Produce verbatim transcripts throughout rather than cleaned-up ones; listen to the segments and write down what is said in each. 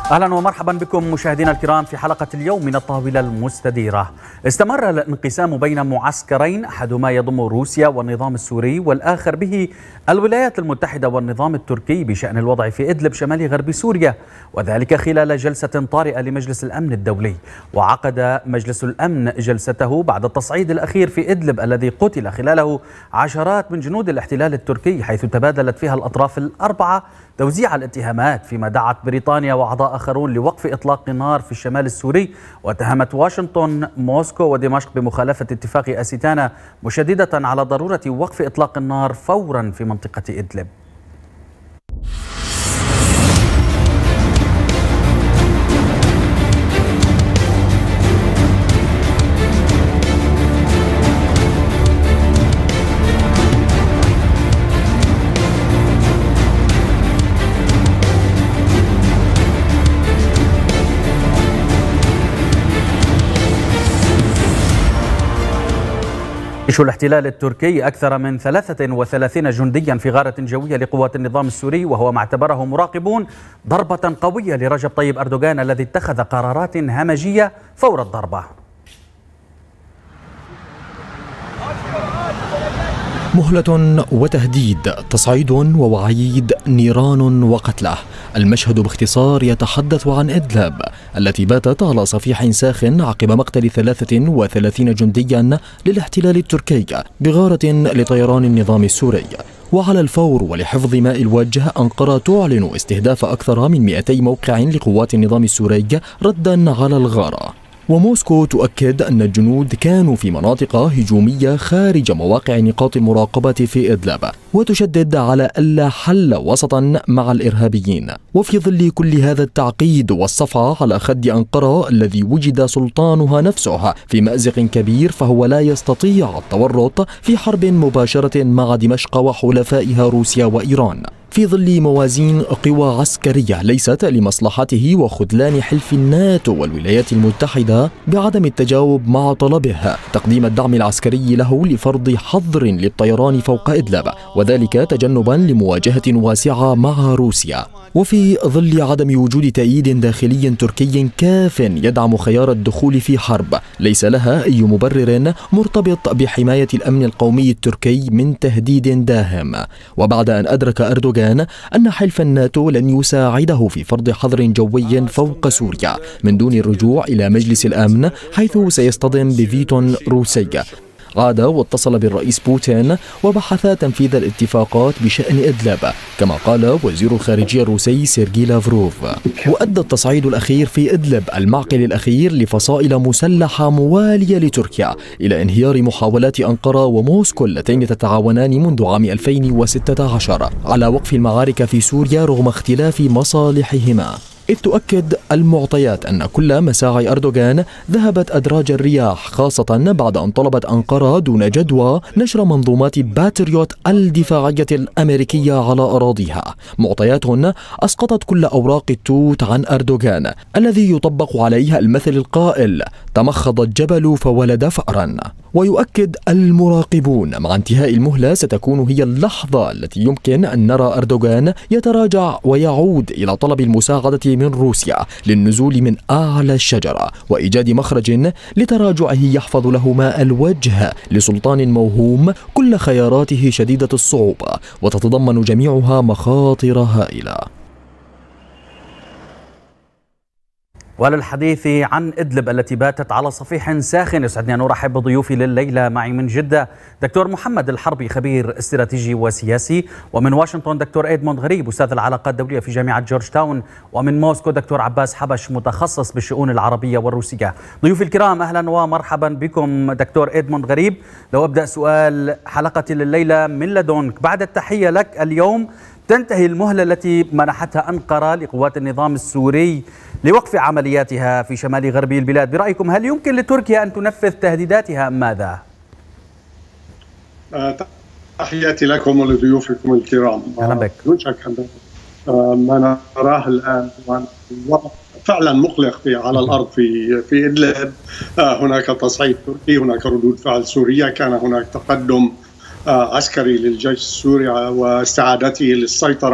أهلا ومرحبا بكم مشاهدينا الكرام في حلقة اليوم من الطاولة المستديرة. استمر الانقسام بين معسكرين، أحدهما يضم روسيا والنظام السوري والآخر به الولايات المتحدة والنظام التركي بشأن الوضع في إدلب شمال غرب سوريا، وذلك خلال جلسة طارئة لمجلس الأمن الدولي. وعقد مجلس الأمن جلسته بعد التصعيد الأخير في إدلب الذي قتل خلاله عشرات من جنود الاحتلال التركي، حيث تبادلت فيها الأطراف الأربعة توزيع الاتهامات، فيما دعت بريطانيا وأعضاء آخرون لوقف إطلاق النار في الشمال السوري. واتهمت واشنطن موسكو ودمشق بمخالفة اتفاق أسيتانا، مشددة على ضرورة وقف إطلاق النار فورا في منطقة إدلب. جيش الاحتلال التركي أكثر من ثلاثة وثلاثين جنديا في غارة جوية لقوات النظام السوري، وهو ما اعتبره مراقبون ضربة قوية لرجب طيب أردوغان الذي اتخذ قرارات همجية فور الضربة. مهلة وتهديد، تصعيد ووعيد، نيران وقتله. المشهد باختصار يتحدث عن إدلب التي باتت على صفيح ساخن عقب مقتل ثلاثة وثلاثين جنديا للاحتلال التركي بغارة لطيران النظام السوري. وعلى الفور ولحفظ ماء الوجه، أنقرة تعلن استهداف أكثر من مئتي موقع لقوات النظام السوري ردا على الغارة. وموسكو تؤكد أن الجنود كانوا في مناطق هجومية خارج مواقع نقاط المراقبة في إدلب، وتشدد على ألا حل وسطا مع الإرهابيين. وفي ظل كل هذا التعقيد والصفعة على خد أنقرة الذي وجد سلطانها نفسه في مأزق كبير، فهو لا يستطيع التورط في حرب مباشرة مع دمشق وحلفائها روسيا وإيران، في ظل موازين قوى عسكرية ليست لمصلحته وخذلان حلف الناتو والولايات المتحدة بعدم التجاوب مع طلبه تقديم الدعم العسكري له لفرض حظر للطيران فوق إدلب، وذلك تجنبا لمواجهة واسعة مع روسيا. وفي ظل عدم وجود تأييد داخلي تركي كاف يدعم خيار الدخول في حرب ليس لها أي مبرر مرتبط بحماية الأمن القومي التركي من تهديد داهم. وبعد أن أدرك أردوغان أن حلف الناتو لن يساعده في فرض حظر جوي فوق سوريا من دون الرجوع إلى مجلس الأمن حيث سيصطدم بفيتو روسي، عاد واتصل بالرئيس بوتين وبحث تنفيذ الاتفاقات بشأن إدلب، كما قال وزير الخارجية الروسي سيرجي لافروف. وأدى التصعيد الأخير في إدلب، المعقل الأخير لفصائل مسلحة موالية لتركيا، إلى انهيار محاولات أنقرة وموسكو اللتين تتعاونان منذ عام ألفين وستة عشر على وقف المعارك في سوريا رغم اختلاف مصالحهما. إذ تؤكد المعطيات أن كل مساعي أردوغان ذهبت أدراج الرياح، خاصة بعد أن طلبت أنقرة دون جدوى نشر منظومات باتريوت الدفاعية الأمريكية على أراضيها، معطيات أسقطت كل أوراق التوت عن أردوغان الذي يطبق عليه المثل القائل تمخض الجبل فولد فأرا. ويؤكد المراقبون مع انتهاء المهلة ستكون هي اللحظة التي يمكن أن نرى أردوغان يتراجع ويعود إلى طلب المساعدة من روسيا للنزول من أعلى الشجرة وإيجاد مخرج لتراجعه يحفظ له ماء الوجه لسلطان موهوم كل خياراته شديدة الصعوبة وتتضمن جميعها مخاطر هائلة. وللحديث عن إدلب التي باتت على صفيح ساخن، يسعدني أن أرحب بضيوفي لليلة. معي من جدة دكتور محمد الحربي، خبير استراتيجي وسياسي، ومن واشنطن دكتور إدموند غريب، أستاذ العلاقات الدولية في جامعة جورج تاون، ومن موسكو دكتور عباس حبش، متخصص بالشؤون العربية والروسية. ضيوفي الكرام أهلا ومرحبا بكم. دكتور إدموند غريب، لو أبدأ سؤال حلقتي لليلة من لدنك، بعد التحية لك، اليوم تنتهي المهلة التي منحتها أنقرة لقوات النظام السوري لوقف عملياتها في شمال غربي البلاد. برأيكم هل يمكن لتركيا أن تنفذ تهديداتها أم ماذا؟ تحياتي لكم ولضيوفكم الكرام. أهلا بك. بدون شك ما نراه الآن فعلا مقلق في على الأرض في في إدلب. هناك تصعيد تركي، هناك ردود فعل سورية، كان هناك تقدم عسكري للجيش السوري واستعادته للسيطرة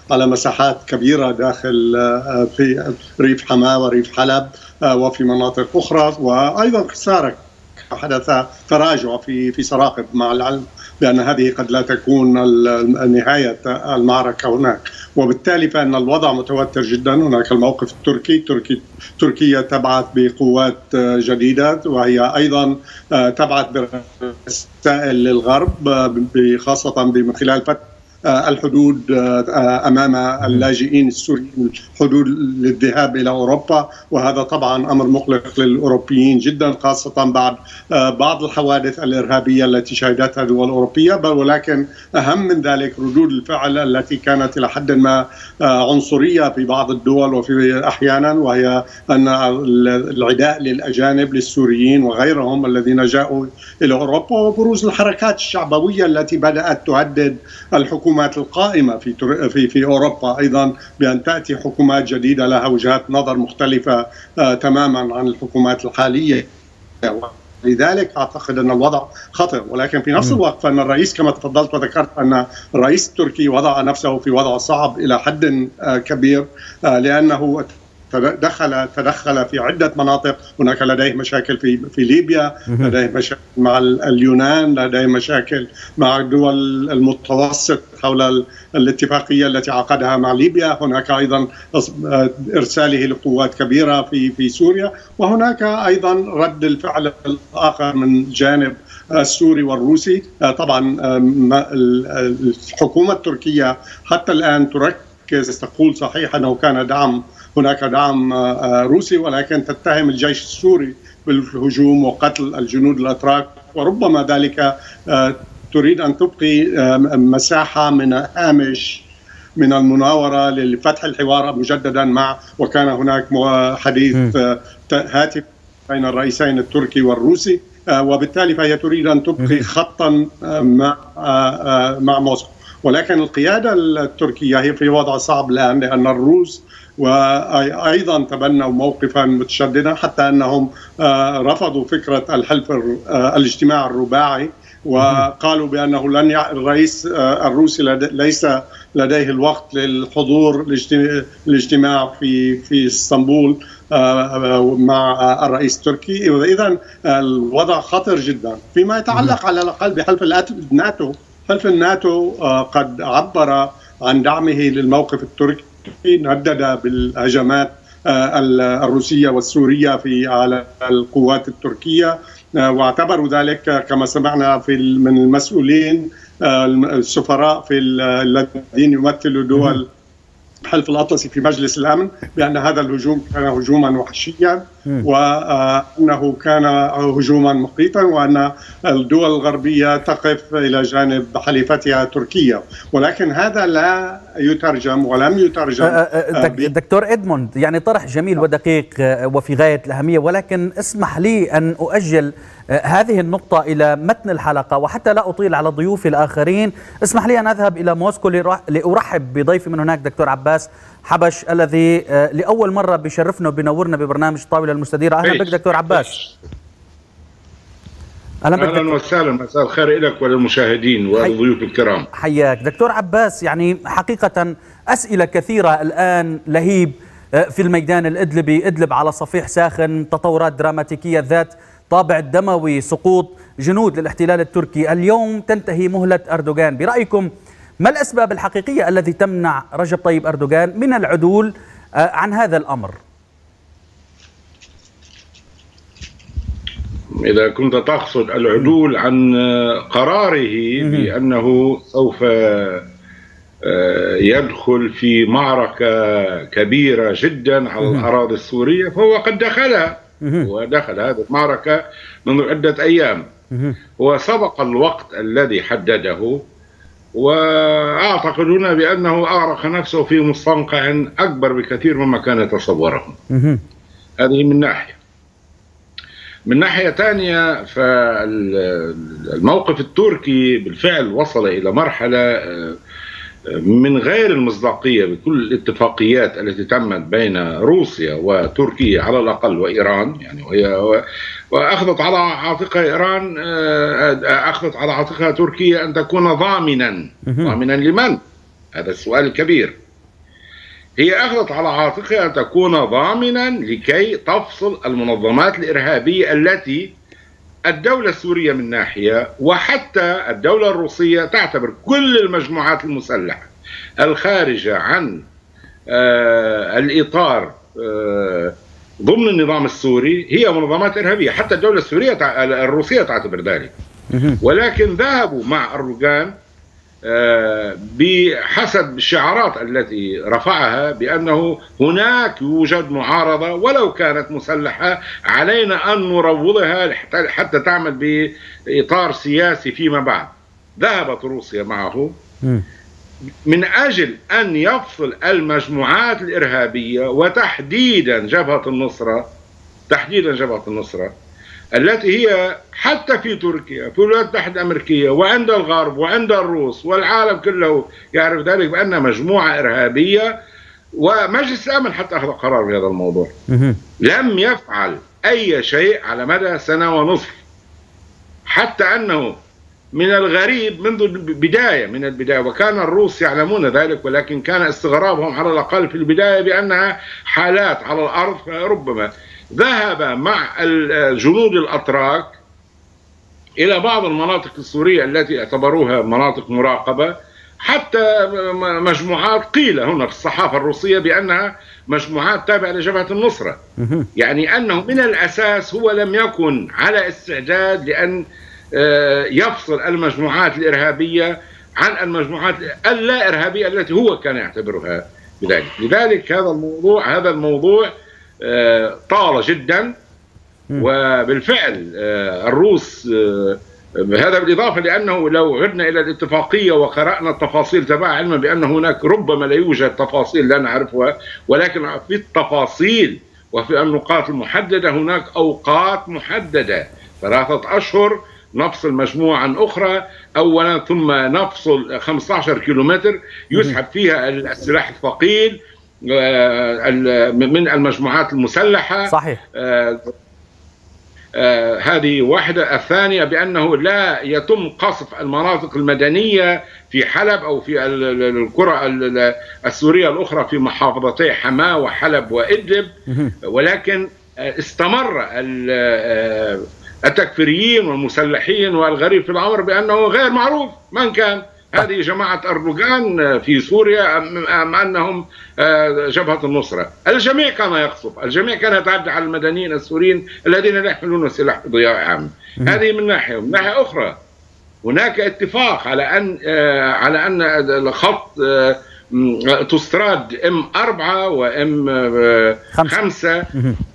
على مساحات كبيرة داخل في ريف حماة وريف حلب وفي مناطق أخرى، وأيضا خسارة حدث تراجع في في سراقب، مع العلم بأن هذه قد لا تكون نهاية المعركة هناك، وبالتالي فإن الوضع متوتر جدا. هناك الموقف التركي تركي تركيا تبعث بقوات جديدة، وهي أيضا تبعث برسائل للغرب خاصة من خلال فتح الحدود أمام اللاجئين السوريين، حدود للذهاب إلى أوروبا، وهذا طبعا أمر مقلق للأوروبيين جدا، خاصة بعد بعض الحوادث الإرهابية التي شهدتها دول أوروبية. بل ولكن أهم من ذلك ردود الفعل التي كانت إلى حد ما عنصرية في بعض الدول وفي أحيانا، وهي أن العداء للأجانب للسوريين وغيرهم الذين جاءوا إلى أوروبا، وبروز الحركات الشعبوية التي بدأت تهدد الحكومة القائمة في في في اوروبا ايضا بان تاتي حكومات جديده لها وجهات نظر مختلفه آه تماما عن الحكومات الحاليه. لذلك اعتقد ان الوضع خطر، ولكن في نفس الوقت فان الرئيس كما تفضلت وذكرت ان الرئيس التركي وضع نفسه في وضع صعب الى حد آه كبير، آه لانه تدخل تدخل في عده مناطق. هناك لديه مشاكل في في ليبيا، لديه مشاكل مع اليونان، لديه مشاكل مع الدول المتوسط حول الاتفاقيه التي عقدها مع ليبيا. هناك ايضا ارساله لقوات كبيره في في سوريا، وهناك ايضا رد الفعل الاخر من الجانب السوري والروسي. طبعا الحكومه التركيه حتى الان تركز، تقول صحيح انه كان دعم هناك دعم روسي، ولكن تتهم الجيش السوري بالهجوم وقتل الجنود الأتراك، وربما ذلك تريد أن تبقي مساحة من هامش من المناورة لفتح الحوار مجددا مع، وكان هناك حديث هاتف بين الرئيسين التركي والروسي، وبالتالي فهي تريد أن تبقي خطا مع مع موسكو. ولكن القيادة التركية هي في وضع صعب الآن، لأن الروس وأيضا تبنوا موقفا متشددا، حتى أنهم رفضوا فكرة الحلف الاجتماع الرباعي، وقالوا بأنه لن ي... الرئيس الروسي ليس لديه الوقت للحضور الاجتماع في في اسطنبول مع الرئيس التركي. إذن الوضع خطر جدا. فيما يتعلق على الأقل بحلف الناتو، حلف الناتو قد عبر عن دعمه للموقف التركي، ندد بالهجمات الروسية والسورية في على القوات التركية، واعتبروا ذلك كما سمعنا في من المسؤولين السفراء في الذين يمثلوا دول الحلف الأطلسي في مجلس الأمن بأن هذا الهجوم كان هجوما وحشيا، وأنه كان هجوما مقيتا، وأن الدول الغربية تقف إلى جانب حليفتها تركيا. ولكن هذا لا يترجم ولم يترجم. دكتور إدموند، يعني طرح جميل ودقيق وفي غاية الأهمية، ولكن اسمح لي أن أؤجل هذه النقطة إلى متن الحلقة، وحتى لا أطيل على ضيوفي الآخرين اسمح لي أن أذهب إلى موسكو لأرحب بضيفي من هناك دكتور عباس حبش، الذي لأول مرة بيشرفنا وبينورنا ببرنامج الطاولة المستديرة. أهلا بك دكتور عباس. أهلا بك. أهلا وسهلا، مساء الخير لك وللمشاهدين والضيوف الكرام. حياك دكتور عباس. يعني حقيقة أسئلة كثيرة الآن لهيب في الميدان الإدلبي، إدلب على صفيح ساخن، تطورات دراماتيكية ذات طابع دموي، سقوط جنود للاحتلال التركي. اليوم تنتهي مهلة أردوغان. برأيكم ما الأسباب الحقيقية التي تمنع رجب طيب أردوغان من العدول عن هذا الأمر؟ إذا كنت تقصد العدول عن قراره بأنه سوف يدخل في معركة كبيرة جدا على الأراضي السورية، فهو قد دخلها، ودخل هذه المعركة منذ عدة أيام. هو سبق الوقت الذي حدده، وأعتقد هنا بأنه أغرق نفسه في مستنقع أكبر بكثير مما كان يتصوره. هذه من ناحية. من ناحية ثانية، فالموقف التركي بالفعل وصل إلى مرحلة من غير المصداقية بكل الاتفاقيات التي تمت بين روسيا وتركيا على الأقل وإيران، يعني وهي وأخذت على عاتقها إيران، أخذت على عاتقها تركيا أن تكون ضامنا. ضامنا لمن؟ هذا السؤال الكبير. هي أخذت على عاتقها أن تكون ضامنا لكي تفصل المنظمات الإرهابية التي الدولة السورية من ناحية، وحتى الدولة الروسية تعتبر كل المجموعات المسلحة الخارجة عن آه الإطار آه ضمن النظام السوري هي منظمات إرهابية. حتى الدولة السورية تع... الروسية تعتبر ذلك، ولكن ذهبوا مع أردوغان بحسب الشعارات التي رفعها بأنه هناك يوجد معارضة ولو كانت مسلحة، علينا أن نروضها حتى تعمل بإطار سياسي فيما بعد. ذهبت روسيا معه من أجل أن يفصل المجموعات الإرهابية، وتحديدا جبهة النصرة، تحديدا جبهة النصرة التي هي حتى في تركيا في الولايات المتحدة الأمريكية وعند الغرب وعند الروس والعالم كله يعرف ذلك بأنها مجموعة إرهابية. ومجلس الأمن حتى أخذ قرار بهذا الموضوع، لم يفعل أي شيء على مدى سنة ونصف، حتى أنه من الغريب منذ البداية من البداية وكان الروس يعلمون ذلك، ولكن كان استغرابهم على الأقل في البداية بأنها حالات على الأرض، فربما ذهب مع الجنود الأتراك إلى بعض المناطق السورية التي اعتبروها مناطق مراقبة، حتى مجموعات قيل هنا في الصحافة الروسية بأنها مجموعات تابعة لجبهة النصرة، يعني أنه من الأساس هو لم يكن على استعداد لأن يفصل المجموعات الإرهابية عن المجموعات اللا إرهابية التي هو كان يعتبرها بذلك. لذلك هذا الموضوع هذا الموضوع طال جدا، وبالفعل الروس هذا بالإضافة لأنه لو عدنا إلى الاتفاقية وقرأنا التفاصيل تبعها، علما بأن هناك ربما لا يوجد تفاصيل لا نعرفها، ولكن في التفاصيل وفي النقاط المحددة هناك أوقات محددة، ثلاثة أشهر نفصل مجموعة عن أخرى أولا، ثم نفصل خمسة عشر كيلومتر يسحب فيها السلاح الثقيل من المجموعات المسلحة. صحيح. آه آه هذه واحدة. الثانية بأنه لا يتم قصف المناطق المدنية في حلب أو في القرى السورية الأخرى في محافظتي حماة وحلب وإدلب، ولكن استمر التكفيريين والمسلحين والغريب في الأمر بأنه غير معروف من كان. هذه جماعة أردوغان في سوريا أم أنهم جبهة النصرة. الجميع كان يقصف، الجميع كان يتعدى على المدنيين السوريين الذين لا يحملون السلاح بضياع عام. هذه من ناحية. من ناحية أخرى هناك اتفاق على أن على أن الخط تستراد ام أربعة وام خمسة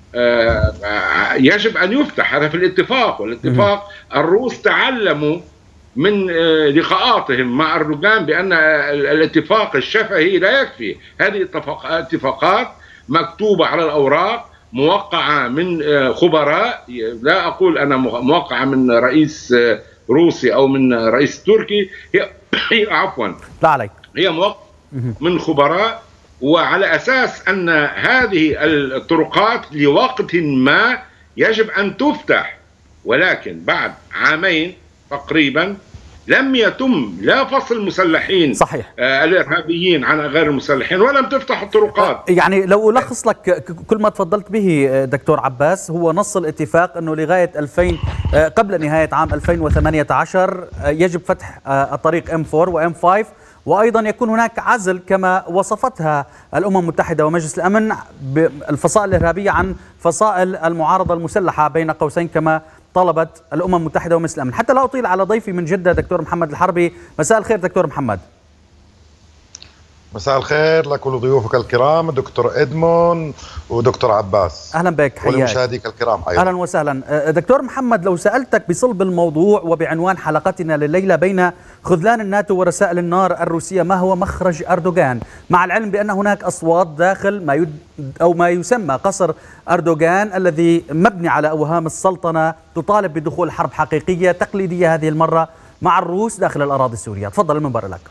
يجب أن يفتح. هذا في الاتفاق، والاتفاق الروس تعلموا من لقاءاتهم مع أردوغان بأن الاتفاق الشفهي لا يكفي. هذه اتفاقات مكتوبة على الأوراق، موقعة من خبراء، لا أقول أنا موقعة من رئيس روسي أو من رئيس تركي، هي, هي عفوا لا عليك هي موقعة من خبراء، وعلى أساس أن هذه الطرقات لوقت ما يجب أن تفتح، ولكن بعد عامين تقريبا لم يتم لا فصل المسلحين صحيح آه الإرهابيين عن غير المسلحين، ولم تفتح الطرقات. يعني لو ألخص لك كل ما تفضلت به دكتور عباس، هو نص الاتفاق أنه لغاية ألفين قبل نهاية عام ألفين وثمانية عشر يجب فتح الطريق إم أربعة وإم خمسة، وأيضا يكون هناك عزل كما وصفتها الأمم المتحدة ومجلس الأمن بالفصائل الإرهابية عن فصائل المعارضة المسلحة بين قوسين كما طلبت الأمم المتحدة ومجلس الأمن. حتى لا أطيل على ضيفي من جدة دكتور محمد الحربي، مساء الخير دكتور محمد. مساء الخير لك ولضيوفك الكرام دكتور إدمون ودكتور عباس. أهلا بك، حياك. ولمشاهديك الكرام أيضا. أهلا وسهلا. دكتور محمد، لو سألتك بصلب الموضوع وبعنوان حلقتنا لليلة بين خذلان الناتو ورسائل النار الروسية، ما هو مخرج أردوغان؟ مع العلم بأن هناك أصوات داخل ما يد أو ما يسمى قصر أردوغان الذي مبني على أوهام السلطنة تطالب بدخول حرب حقيقية تقليدية هذه المرة مع الروس داخل الأراضي السورية. تفضل المنبر لك.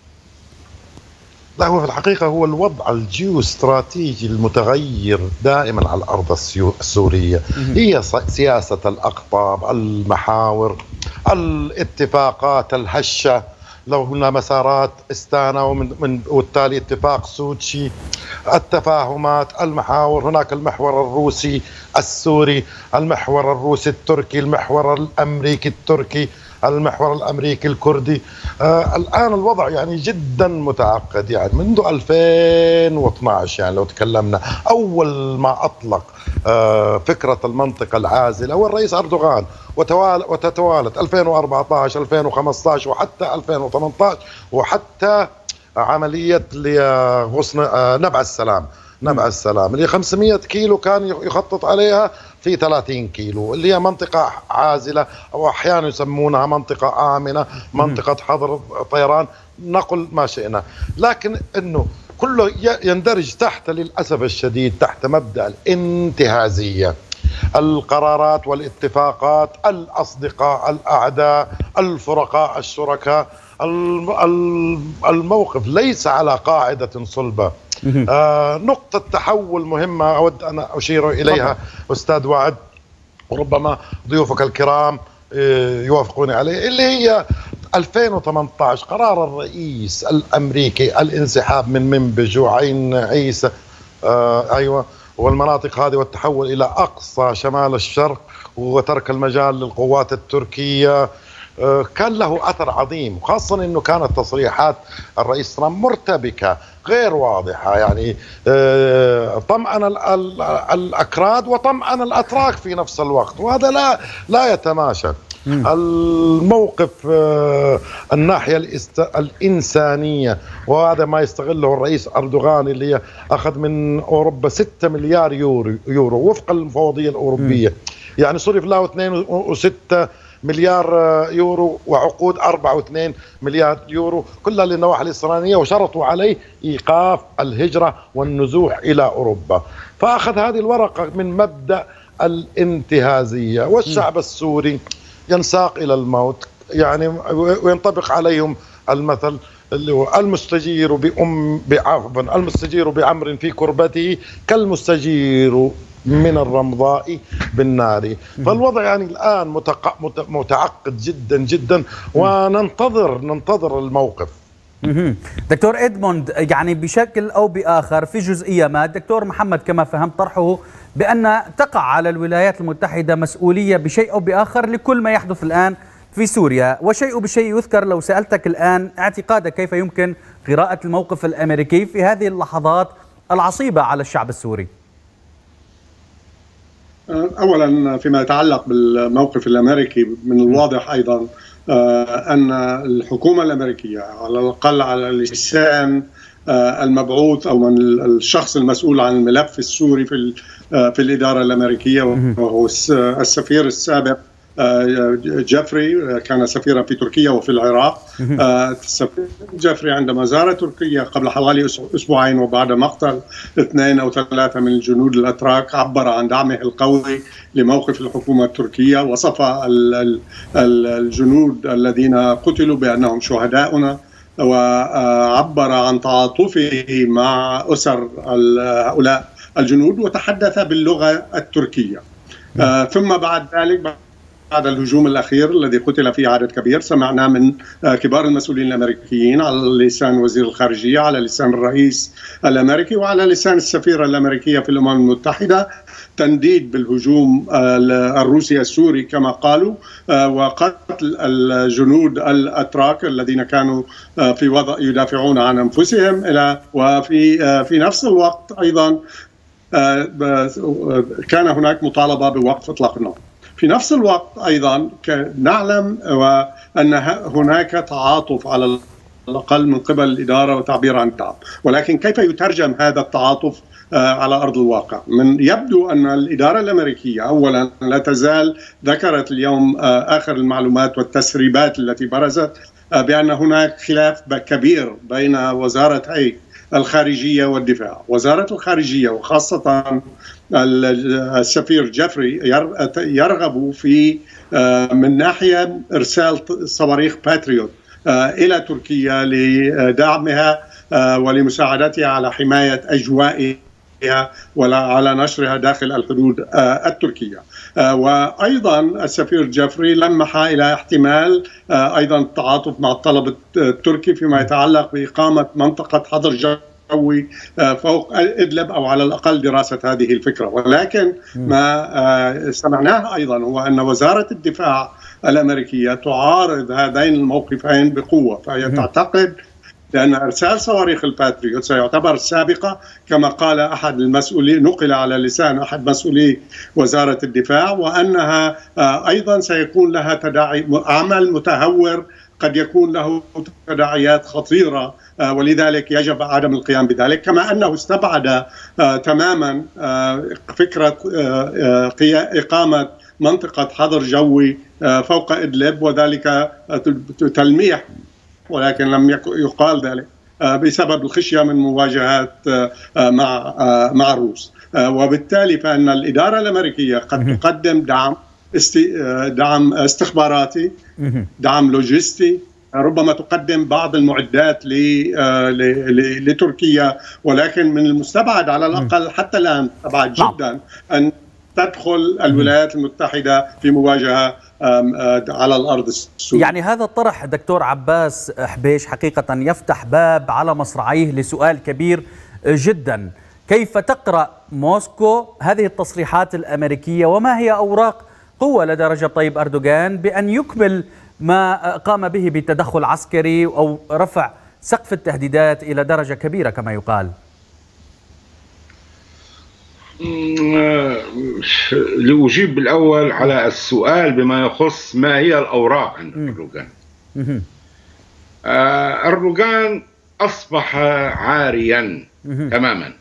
لا، هو في الحقيقة هو الوضع الجيوستراتيجي المتغير دائما على الأرض السورية، هي سياسة الأقطاب، المحاور، الاتفاقات الهشة لو قلنا مسارات استانا ومن من والتالي اتفاق سوتشي، التفاهمات، المحاور، هناك المحور الروسي السوري، المحور الروسي التركي، المحور الامريكي التركي، المحور الامريكي الكردي. آه الان الوضع يعني جدا متعقد، يعني منذ ألفين واثناشر يعني لو تكلمنا اول ما اطلق آه فكره المنطقه العازله والرئيس اردوغان، وتتوالت ألفين وأربعة عشر ألفين وخمسة عشر وحتى ألفين وثمانية عشر وحتى عمليه غصن نبع السلام نبع السلام اللي خمسمئة كيلو كان يخطط عليها في ثلاثين كيلو، اللي هي منطقة عازلة أو أحيانا يسمونها منطقة آمنة، منطقة حظر طيران، نقل ما شئنا، لكن أنه كله يندرج تحت للأسف الشديد تحت مبدأ الانتهازية. القرارات والاتفاقات، الأصدقاء الأعداء الفرقاء الشركاء، الموقف ليس على قاعدة صلبة. آه نقطة تحول مهمة أود أن أشير إليها أستاذ وعد، وربما ضيوفك الكرام يوافقوني عليه، اللي هي ألفين وثمانية عشر قرار الرئيس الأمريكي الانسحاب من منبج وعين عيسى آه أيوة والمناطق هذه والتحول إلى أقصى شمال الشرق وترك المجال للقوات التركية كان له أثر عظيم، خاصة أنه كانت تصريحات الرئيس ترامب مرتبكة غير واضحة، يعني طمأن الأكراد وطمأن الأتراك في نفس الوقت، وهذا لا لا يتماشى. الموقف الناحية الإنسانية، وهذا ما يستغله الرئيس أردوغان اللي أخذ من أوروبا ستة مليار يورو, يورو وفق المفوضية الأوروبية، يعني صرف له اثنين وستة مليار يورو وعقود أربعة واثنين مليار يورو كلها للنواحي الإسرائيلية، وشرطوا عليه إيقاف الهجرة والنزوح إلى أوروبا، فأخذ هذه الورقة من مبدأ الانتهازية، والشعب السوري ينساق إلى الموت، يعني وينطبق عليهم المثل اللي هو المستجير بأم بعفوا المستجير بعمر في كربته كالمستجير من الرمضاء بالنار. فالوضع يعني الآن متعقد جدا جدا، وننتظر ننتظر الموقف. دكتور إدموند، يعني بشكل أو بآخر في جزئية ما دكتور محمد كما فهمت طرحه بأن تقع على الولايات المتحدة مسؤولية بشيء أو بآخر لكل ما يحدث الآن في سوريا، وشيء بشيء يذكر. لو سألتك الآن اعتقادك كيف يمكن قراءة الموقف الأمريكي في هذه اللحظات العصيبة على الشعب السوري؟ أولا فيما يتعلق بالموقف الأمريكي، من الواضح أيضا أن الحكومة الأمريكية على الأقل على لسان المبعوث أو من الشخص المسؤول عن الملف السوري في في الإدارة الأمريكية، وهو السفير السابق جيفري، كان سفيرا في تركيا وفي العراق. السفير جيفري عندما زار تركيا قبل حوالي أسبوعين وبعد مقتل اثنين أو ثلاثة من الجنود الأتراك، عبر عن دعمه القوي لموقف الحكومة التركية، وصف الجنود الذين قتلوا بأنهم شهداؤنا، وعبر عن تعاطفه مع أسر هؤلاء الجنود، وتحدث باللغة التركية. ثم بعد ذلك بعد الهجوم الأخير الذي قتل فيه عدد كبير، سمعنا من كبار المسؤولين الأمريكيين على لسان وزير الخارجية، على لسان الرئيس الأمريكي، وعلى لسان السفيرة الأمريكية في الأمم المتحدة تنديد بالهجوم الروسي السوري كما قالوا، وقتل الجنود الأتراك الذين كانوا في وضع يدافعون عن أنفسهم، إلى وفي في نفس الوقت أيضا كان هناك مطالبة بوقف إطلاق النار. في نفس الوقت أيضا نعلم أن هناك تعاطف على الأقل من قبل الإدارة وتعبير عن الدعم، ولكن كيف يترجم هذا التعاطف على أرض الواقع؟ من يبدو أن الإدارة الأمريكية أولا لا تزال ذكرت اليوم آخر المعلومات والتسريبات التي برزت بأن هناك خلاف كبير بين وزارتي الخارجية والدفاع. وزارة الخارجية وخاصة السفير جيفري يرغب في من ناحية إرسال صواريخ باتريوت إلى تركيا لدعمها ولمساعدتها على حماية أجواء ولا على نشرها داخل الحدود التركية. وأيضا السفير جيفري لمح إلى احتمال أيضا التعاطف مع الطلب التركي فيما يتعلق بإقامة منطقة حظر جوي فوق إدلب، أو على الأقل دراسة هذه الفكرة. ولكن ما سمعناه أيضا هو أن وزارة الدفاع الأمريكية تعارض هذين الموقفين بقوة، فهي تعتقد لأن إرسال صواريخ الباتريوت سيعتبر سابقة، كما قال أحد المسؤولين، نقل على لسان أحد مسؤولي وزارة الدفاع، وأنها أيضا سيكون لها تداعي، عمل متهور قد يكون له تداعيات خطيرة، ولذلك يجب عدم القيام بذلك. كما أنه استبعد تماما فكرة إقامة منطقة حظر جوي فوق إدلب، وذلك تلميح، ولكن لم يقال ذلك بسبب الخشية من مواجهات مع مع الروس. وبالتالي فإن الإدارة الأمريكية قد تقدم دعم دعم استخباراتي، دعم لوجستي، ربما تقدم بعض المعدات لتركيا، ولكن من المستبعد على الأقل حتى الآن مستبعد جدا أن تدخل الولايات المتحدة في مواجهة على الأرض السورية. يعني هذا الطرح دكتور عباس حبيش حقيقة يفتح باب على مصراعيه لسؤال كبير جدا: كيف تقرأ موسكو هذه التصريحات الأمريكية، وما هي أوراق قوة لدى رجب طيب أردوغان بأن يكمل ما قام به بتدخل عسكري أو رفع سقف التهديدات إلى درجة كبيرة كما يقال؟ لأجيب بالأول على السؤال بما يخص ما هي الأوراق عند أردوغان. أردوغان أصبح عاريا تماما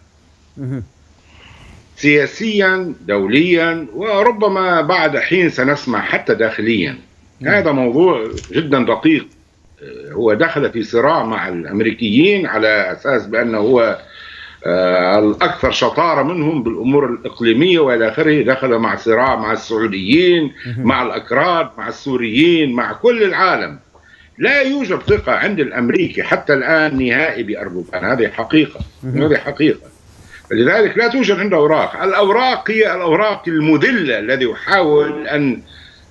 سياسيا دوليا، وربما بعد حين سنسمع حتى داخليا. هذا موضوع جدا دقيق. هو دخل في صراع مع الأمريكيين على أساس بأنه هو الأكثر شطارة منهم بالأمور الإقليمية وإلى آخره. دخل مع صراع مع السعوديين، مع الأكراد، مع السوريين، مع كل العالم. لا يوجد ثقة عند الأمريكي حتى الآن نهائي بأردوغان. هذه حقيقة، هذه حقيقة. لذلك لا توجد عنده أوراق. الأوراق هي الأوراق المذلة الذي يحاول أن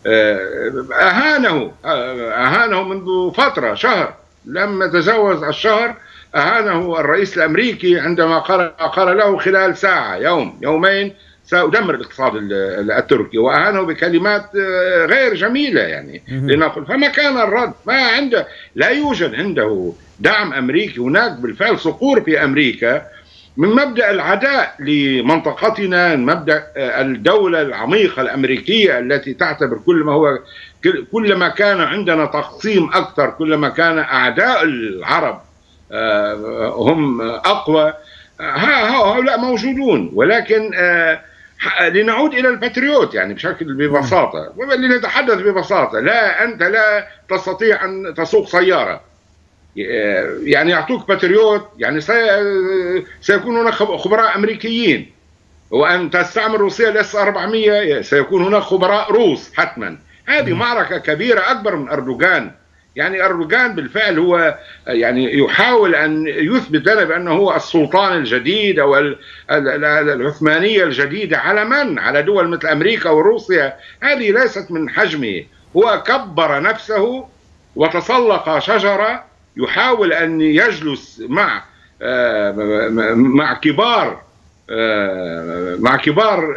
أهانه أهانه منذ فترة، شهر، لما تجاوز الشهر أهانه الرئيس الأمريكي عندما قال له خلال ساعة، يوم، يومين سأدمر الاقتصاد التركي، وأهانه بكلمات غير جميلة يعني لنقل. فما كان الرد؟ ما عنده، لا يوجد عنده دعم أمريكي. هناك بالفعل صقور في أمريكا من مبدأ العداء لمنطقتنا، مبدأ الدولة العميقة الأمريكية التي تعتبر كل ما هو كلما كان عندنا تقسيم أكثر، كلما كان أعداء العرب هم أقوى. هؤلاء موجودون. ولكن لنعود إلى الباتريوت يعني بشكل ببساطة، لنتحدث ببساطة. لا، أنت لا تستطيع أن تسوق سيارة، يعني يعطوك باتريوت، يعني سيكون هناك خبراء أمريكيين، وأن تستعمل روسيا الاس أربعمئة سيكون هناك خبراء روس حتما. هذه معركة كبيرة أكبر من أردوغان. يعني أردوغان بالفعل هو يعني يحاول أن يثبت لنا بأنه هو السلطان الجديد أو العثمانية الجديدة على من؟ على دول مثل أمريكا وروسيا. هذه ليست من حجمه. هو كبر نفسه وتسلق شجرة، يحاول أن يجلس مع مع كبار مع كبار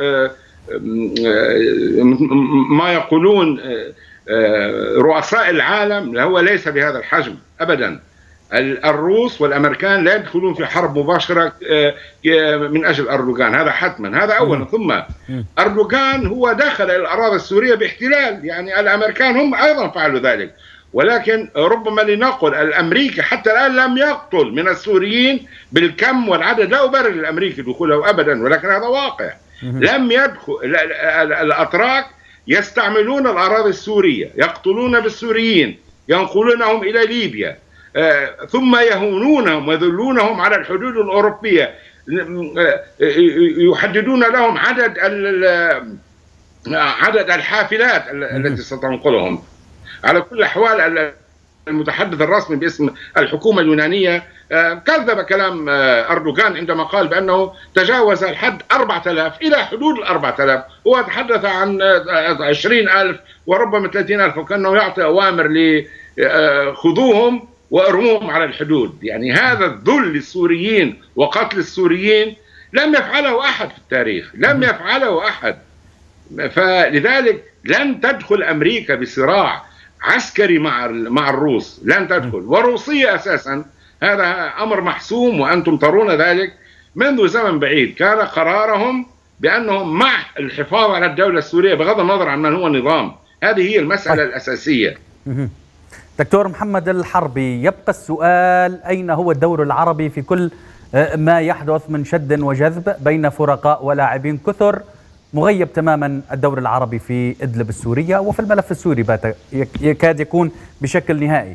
ما يقولون رؤساء العالم. هو ليس بهذا الحجم أبدا. الروس والأمريكان لا يدخلون في حرب مباشرة من أجل أردوغان، هذا حتما، هذا أولا. ثم أردوغان هو دخل إلى الأراضي السورية باحتلال، يعني الأمريكان هم أيضا فعلوا ذلك. ولكن ربما لنقل الأمريكي حتى الآن لم يقتل من السوريين بالكم والعدد. لا أبرر الأمريكي دخوله أبدا، ولكن هذا واقع. لم يدخل الأتراك يستعملون الأراضي السورية، يقتلون بالسوريين، ينقلونهم إلى ليبيا، ثم يهونونهم ويذلونهم على الحدود الأوروبية، يحددون لهم عدد عدد الحافلات التي ستنقلهم. على كل الأحوال المتحدث الرسمي باسم الحكومة اليونانية كذب كلام أردوغان عندما قال بأنه تجاوز الحد أربعة آلاف إلى حدود الأربعة آلاف. هو تحدث عن عشرين ألف وربما ثلاثين ألف، وكأنه يعطي أوامر لخذوهم وارموهم على الحدود. يعني هذا الذل للسوريين وقتل السوريين لم يفعله أحد في التاريخ، لم يفعله أحد. فلذلك لن تدخل أمريكا بصراع عسكري مع مع الروس، لن تدخل. والروسية أساسا هذا أمر محسوم وأنتم ترون ذلك منذ زمن بعيد. كان قرارهم بأنهم مع الحفاظ على الدولة السورية بغض النظر عن من هو النظام. هذه هي المسألة الأساسية. دكتور محمد الحربي، يبقى السؤال: أين هو الدور العربي في كل ما يحدث من شد وجذب بين فرقاء ولاعبين كثر؟ مغيب تماما الدور العربي في إدلب السورية وفي الملف السوري بات يكاد يكون بشكل نهائي.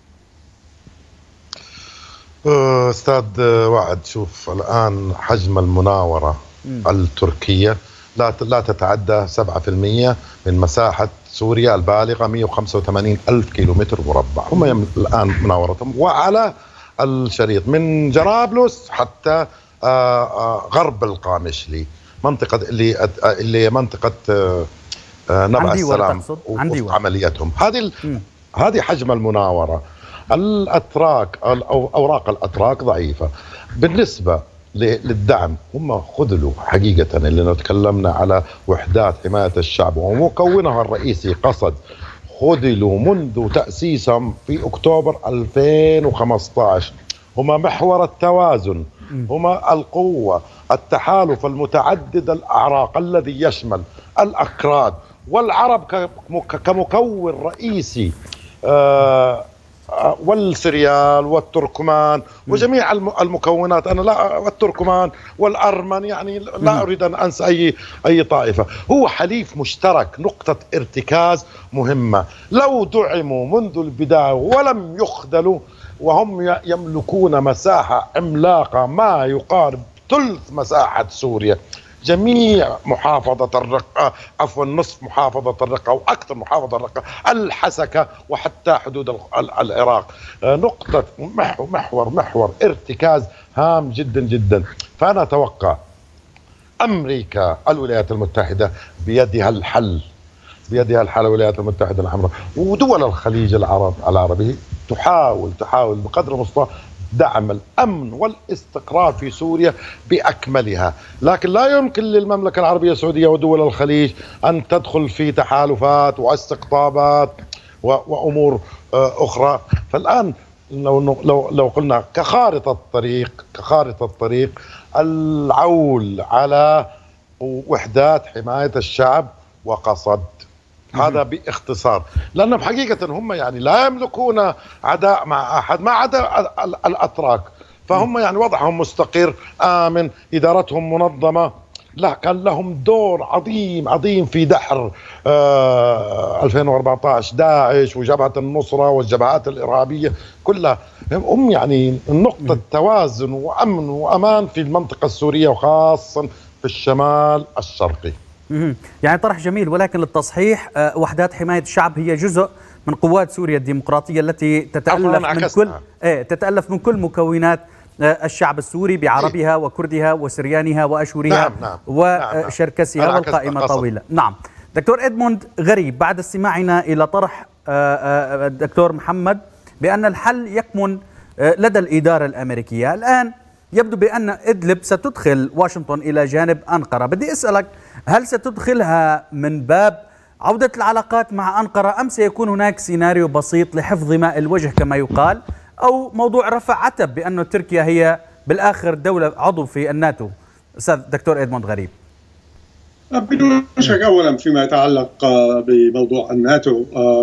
أستاذ وعد، شوف الآن حجم المناورة م. التركية لا لا تتعدى سبعة بالمئة من مساحة سوريا البالغة مئة وخمسة وثمانين ألف كيلومتر مربع. هم الآن مناورتهم وعلى الشريط من جرابلس حتى غرب القامشلي، منطقة اللي اللي منطقة نبع السلام عملياتهم. هذه هذه حجم المناورة. الأتراك أو أوراق الأتراك ضعيفة بالنسبة للدعم. هم خذلوا حقيقة، اللي نتكلمنا على وحدات حماية الشعب ومكونها الرئيسي قصد، خذلوا منذ تأسيسهم في أكتوبر ألفين وخمسة عشر. هما محور التوازن، هما القوة، التحالف المتعدد الأعراق الذي يشمل الأكراد والعرب كمكون رئيسي، والسريال والتركمان وجميع المكونات. أنا لا والتركمان والأرمن، يعني لا أريد أن أنسى أي أي طائفة. هو حليف مشترك، نقطة ارتكاز مهمة. لو دعموا منذ البداية ولم يخذلوا، وهم يملكون مساحة عملاقة ما يقارب ثلث مساحة سوريا، جميع محافظة الرقة، عفوا نصف محافظة الرقة أو أكثر محافظة الرقة، الحسكة وحتى حدود العراق. نقطة محور محور محور ارتكاز هام جدا جدا. فأنا أتوقع أمريكا، الولايات المتحدة بيدها الحل، بيدها الحل الولايات المتحدة الحمراء ودول الخليج العرب العربي تحاول تحاول بقدر المستطاع دعم الأمن والاستقرار في سوريا بأكملها. لكن لا يمكن للمملكة العربية السعودية ودول الخليج أن تدخل في تحالفات واستقطابات وأمور أخرى. فالآن لو لو لو قلنا كخارطة طريق كخارطة طريق العول على وحدات حماية الشعب وقصد، هذا باختصار. لأنهم حقيقة هم يعني لا يملكون عداء مع أحد ما عدا الأتراك، فهم يعني وضعهم مستقر آمن، إدارتهم منظمة. لا، كان لهم دور عظيم عظيم في دحر آه ألفين وأربعة عشر داعش وجبهة النصرة والجبهات الإرهابية كلها. هم يعني نقطة توازن وأمن وأمان في المنطقة السورية وخاصة في الشمال الشرقي. يعني طرح جميل، ولكن للتصحيح وحدات حماية الشعب هي جزء من قوات سوريا الديمقراطية التي تتألف من كل ايه تتألف من كل مكونات الشعب السوري بعربها وكردها وسريانها وأشورها نعم نعم وشركسها نعم والقائمة طويلة. نعم دكتور إدموند غريب، بعد استماعنا إلى طرح الدكتور محمد بأن الحل يكمن لدى الإدارة الأمريكية، الآن يبدو بأن إدلب ستدخل واشنطن إلى جانب أنقرة. بدي أسألك، هل ستدخلها من باب عودة العلاقات مع أنقرة أم سيكون هناك سيناريو بسيط لحفظ ماء الوجه كما يقال، أو موضوع رفع عتب بأن تركيا هي بالآخر دولة عضو في الناتو؟ أستاذ دكتور إدموند غريب. بدون شك أولا فيما يتعلق بموضوع الناتو،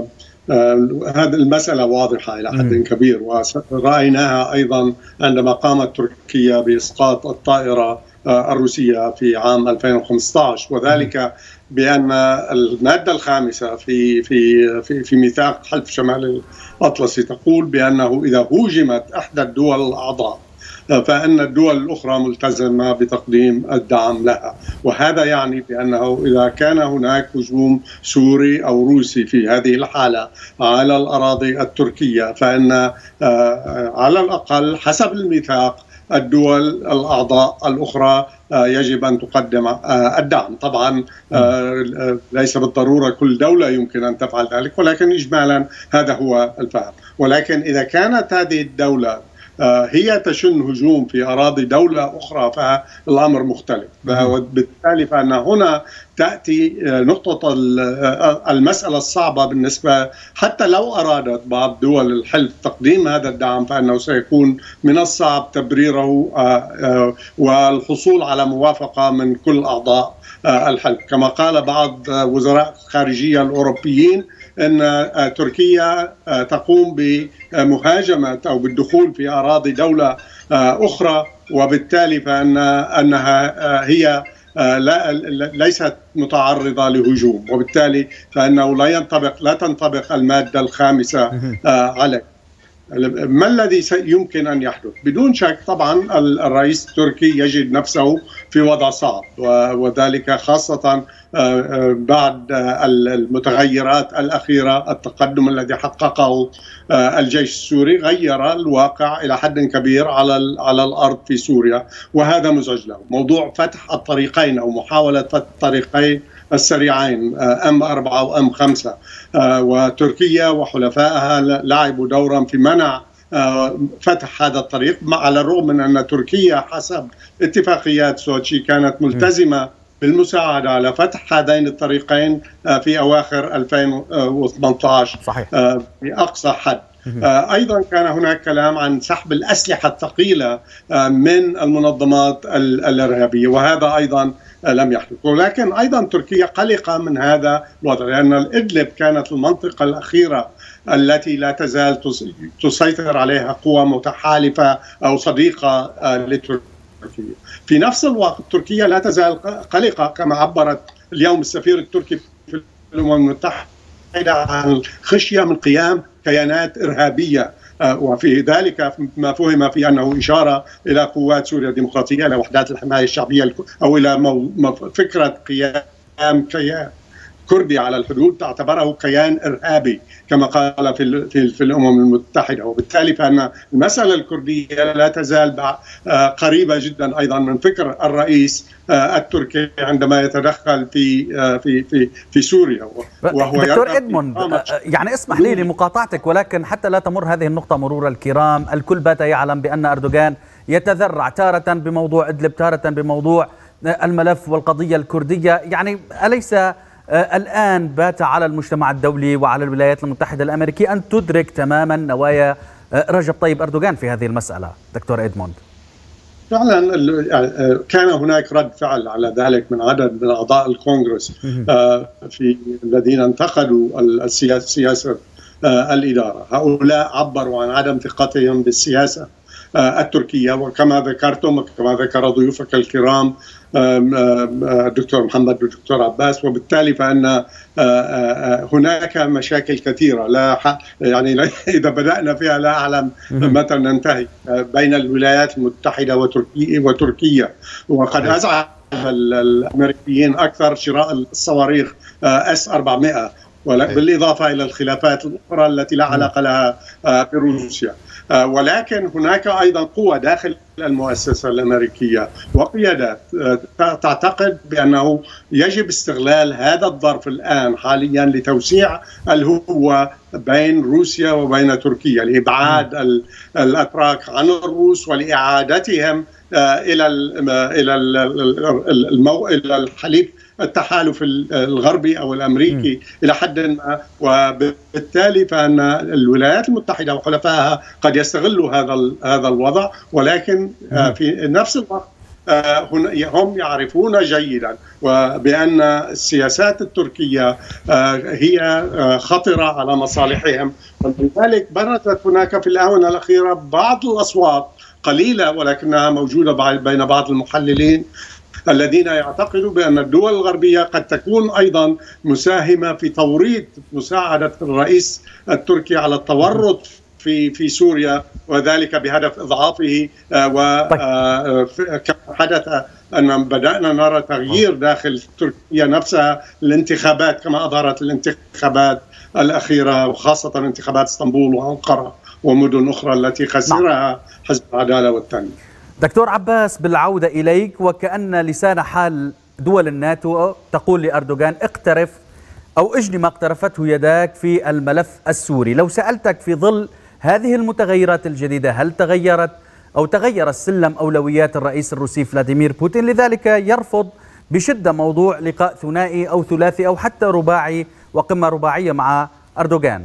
هذه المسألة واضحة إلى حد كبير، ورأيناها أيضا عندما قامت تركيا بإسقاط الطائرة الروسية في عام ألفين وخمسة عشر، وذلك بأن المادة الخامسة في في في في ميثاق حلف شمال الأطلسي تقول بأنه إذا هوجمت إحدى الدول الأعضاء فإن الدول الأخرى ملتزمة بتقديم الدعم لها، وهذا يعني بأنه إذا كان هناك هجوم سوري أو روسي في هذه الحالة على الأراضي التركية، فإن على الأقل حسب الميثاق الدول الأعضاء الأخرى يجب أن تقدم الدعم. طبعا ليس بالضرورة كل دولة يمكن أن تفعل ذلك، ولكن إجمالا هذا هو الفهم. ولكن إذا كانت هذه الدولة هي تشن هجوم في أراضي دولة أخرى فالأمر مختلف، وبالتالي فأن هنا تأتي نقطة المسألة الصعبة بالنسبة، حتى لو أرادت بعض دول الحلف تقديم هذا الدعم فإنه سيكون من الصعب تبريره والحصول على موافقة من كل أعضاء الحلف. كما قال بعض وزراء الخارجية الأوروبيين أن تركيا تقوم بمهاجمة أو بالدخول في أراضي دولة أخرى، وبالتالي فإن أنها هي لا ليست متعرضة لهجوم، وبالتالي فإنه لا ينطبق لا تنطبق المادة الخامسة عليه. ما الذي يمكن أن يحدث؟ بدون شك طبعا الرئيس التركي يجد نفسه في وضع صعب، وذلك خاصة بعد المتغيرات الأخيرة. التقدم الذي حققه الجيش السوري غير الواقع إلى حد كبير على على الأرض في سوريا، وهذا مزعج له. موضوع فتح الطريقين أو محاولة فتح الطريقين السريعين أم أربعة وأم خمسة، وتركيا وحلفائها لعبوا دورا في منع فتح هذا الطريق، على الرغم من أن تركيا حسب اتفاقيات سوتشي كانت ملتزمة بالمساعدة على فتح هذين الطريقين في أواخر ألفين وثمانية عشر صحيح. بأقصى حد. أيضا كان هناك كلام عن سحب الأسلحة الثقيلة من المنظمات الإرهابية، وهذا أيضا لم يحدث. ولكن أيضا تركيا قلقة من هذا الوضع، لأن إدلب كانت المنطقة الأخيرة التي لا تزال تسيطر عليها قوى متحالفة أو صديقة لتركيا. في نفس الوقت تركيا لا تزال قلقة، كما عبرت اليوم السفير التركي في الأمم المتحدة عن خشية من قيام كيانات إرهابية، وفي ذلك ما فهم في أنه إشارة إلى قوات سوريا الديمقراطية، إلى وحدات الحماية الشعبية، أو إلى فكرة قيام كيان كردي على الحدود تعتبره كيان إرهابي كما قال في في الأمم المتحدة. وبالتالي فإن المسألة الكردية لا تزال قريبة جدا أيضا من فكر الرئيس التركي عندما يتدخل في في في في سوريا. وهو دكتور إدموند، يعني اسمح لي لمقاطعتك، ولكن حتى لا تمر هذه النقطة مرور الكرام، الكل بات يعلم بأن أردوغان يتذرع تارة بموضوع إدلب، تارة بموضوع الملف والقضية الكردية. يعني أليس الآن بات على المجتمع الدولي وعلى الولايات المتحدة الأمريكية أن تدرك تماما نوايا رجب طيب أردوغان في هذه المسألة؟ دكتور إدموند، فعلا كان هناك رد فعل على ذلك من عدد من أعضاء الكونغرس في الذين انتقدوا السياسة الإدارة. هؤلاء عبروا عن عدم ثقتهم بالسياسة التركية، وكما ذكرتم وكما ذكر ضيوفك الكرام الدكتور محمد والدكتور عباس، وبالتالي فإن هناك مشاكل كثيرة لا يعني إذا بدأنا فيها لا أعلم متى ننتهي بين الولايات المتحدة وتركيا وتركيا وقد أزعج الأمريكيين أكثر شراء الصواريخ إس أربعمائة، بالإضافة إلى الخلافات الأخرى التي لا علاقة لها بروسيا. ولكن هناك أيضا قوة داخل المؤسسة الأمريكية وقيادات تعتقد بأنه يجب استغلال هذا الظرف الآن حاليا لتوسيع الهوة بين روسيا وبين تركيا، لإبعاد الأتراك عن الروس ولإعادتهم إلى إلى المو... إلى الحليف التحالف الغربي أو الأمريكي إلى حد ما، وبالتالي فإن الولايات المتحدة وحلفائها قد يستغلوا هذا هذا الوضع، ولكن في نفس الوقت هم يعرفون جيدا بأن السياسات التركية هي خطرة على مصالحهم، ولذلك برزت هناك في الآونة الأخيرة بعض الأصوات قليلة ولكنها موجودة بين بعض المحللين الذين يعتقدوا بأن الدول الغربية قد تكون أيضا مساهمة في توريط مساعدة الرئيس التركي على التورط في في سوريا، وذلك بهدف إضعافه، وكما حدث أن بدأنا نرى تغيير داخل تركيا نفسها. الانتخابات كما أظهرت الانتخابات الأخيرة، وخاصة انتخابات اسطنبول وأنقرة ومدن أخرى التي خسرها حزب العدالة والتنمية. دكتور عباس، بالعودة إليك، وكأن لسان حال دول الناتو تقول لأردوغان اقترف أو اجني ما اقترفته يداك في الملف السوري. لو سألتك في ظل هذه المتغيرات الجديدة، هل تغيرت أو تغير السلم أولويات الرئيس الروسي فلاديمير بوتين لذلك يرفض بشدة موضوع لقاء ثنائي أو ثلاثي أو حتى رباعي وقمة رباعية مع أردوغان؟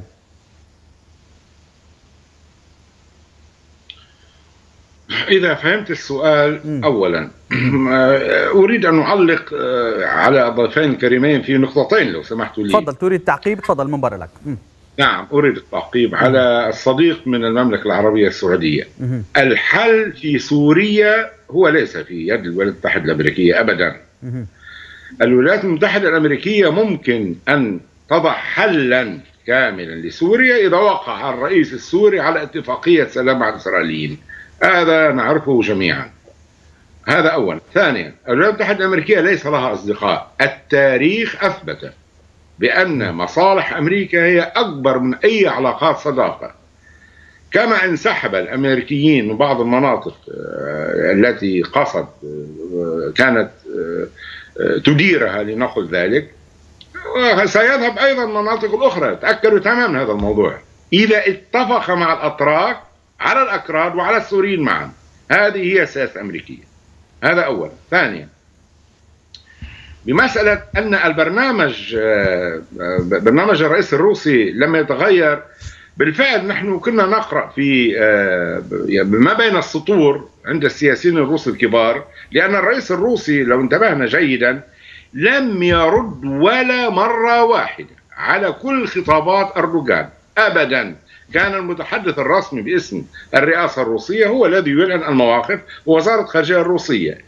إذا فهمت السؤال، أولا أريد أن أعلق على الضيفين الكريمين في نقطتين لو سمحتوا لي. تفضل. تريد تعقيب؟ تفضل، منبر لك. نعم، أريد التعقيب على الصديق من المملكة العربية السعودية. الحل في سوريا هو ليس في يد الولايات المتحدة الأمريكية أبدا. الولايات المتحدة الأمريكية ممكن أن تضع حلا كاملا لسوريا إذا وقع الرئيس السوري على اتفاقية سلام مع الإسرائيليين. هذا نعرفه جميعا. هذا أولا. ثانيا، الولايات المتحدة الأمريكية ليس لها أصدقاء. التاريخ أثبت بأن مصالح أمريكا هي أكبر من أي علاقات صداقة. كما انسحب الأمريكيين من بعض المناطق التي قصد كانت تديرها لنقل ذلك، سيذهب أيضا المناطق الأخرى. تأكدوا تماما هذا الموضوع إذا اتفق مع الأتراك على الأكراد وعلى السوريين معا. هذه هي السياسة الأمريكية. هذا أولا. ثانيا، بمسألة أن البرنامج برنامج الرئيس الروسي لم يتغير، بالفعل نحن كنا نقرأ في ما بين السطور عند السياسيين الروس الكبار، لأن الرئيس الروسي لو انتبهنا جيدا لم يرد ولا مرة واحدة على كل خطابات أردوغان أبدا. كان المتحدث الرسمي باسم الرئاسة الروسية هو الذي يعلن المواقف، ووزارة الخارجية الروسية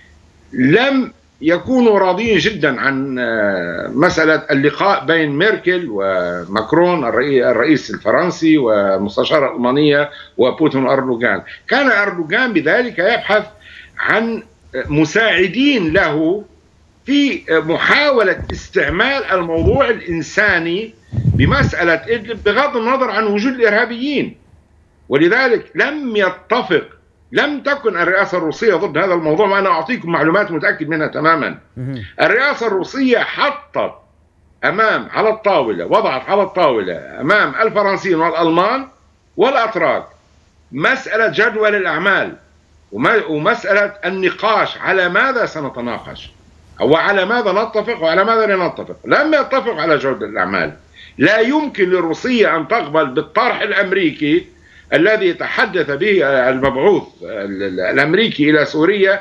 لم يكونوا راضين جدا عن مسألة اللقاء بين ميركل وماكرون الرئيس الفرنسي والمستشارة الألمانية وبوتين وأردوغان. كان أردوغان بذلك يبحث عن مساعدين له في محاولة استعمال الموضوع الإنساني بمسألة إدلب بغض النظر عن وجود الإرهابيين. ولذلك لم يتفق، لم تكن الرئاسة الروسية ضد هذا الموضوع، وأنا أعطيكم معلومات متأكد منها تماما. الرئاسة الروسية حطت أمام على الطاولة، وضعت على الطاولة أمام الفرنسيين والألمان والأتراك مسألة جدول الأعمال ومسألة النقاش على ماذا سنتناقش وعلى ماذا نتفق وعلى ماذا لا نتفق. لم يتفق على جودة الأعمال. لا يمكن لروسيا أن تقبل بالطرح الأمريكي الذي تحدث به المبعوث الأمريكي إلى سوريا،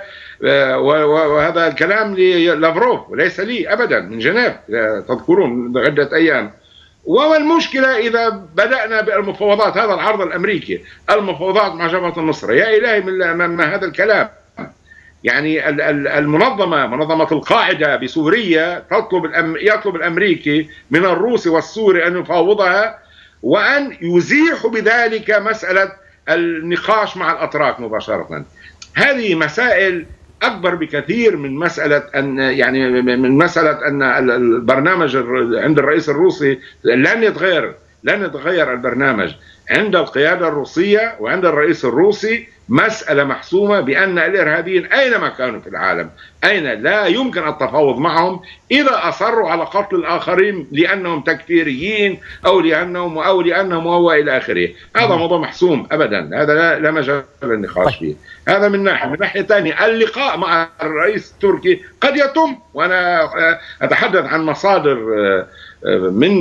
وهذا الكلام للافروف وليس لي أبدا من جنيف، تذكرون عدة أيام. وما المشكلة إذا بدأنا بالمفاوضات؟ هذا العرض الأمريكي، المفاوضات مع جبهة النصرة. يا إلهي من ما هذا الكلام. يعني المنظمة منظمة القاعدة بسوريا تطلب يطلب الأمريكي من الروسي والسوري أن يفاوضها وأن يزيحوا بذلك مسألة النقاش مع الأتراك مباشرة. هذه مسائل أكبر بكثير من مسألة أن يعني من مسألة أن البرنامج عند الرئيس الروسي لن يتغير. لن يتغير البرنامج عند القيادة الروسية وعند الرئيس الروسي. مسألة محسومة بأن الإرهابيين أينما كانوا في العالم، أين لا يمكن التفاوض معهم إذا أصروا على قتل الآخرين لأنهم تكفيريين أو لأنهم أو لأنهم أو إلى آخره. هذا موضوع محسوم أبدا. هذا لا, لا مجال للنقاش فيه. هذا من ناحية. من ناحية ثانية، اللقاء مع الرئيس التركي قد يتم، وأنا أتحدث عن مصادر من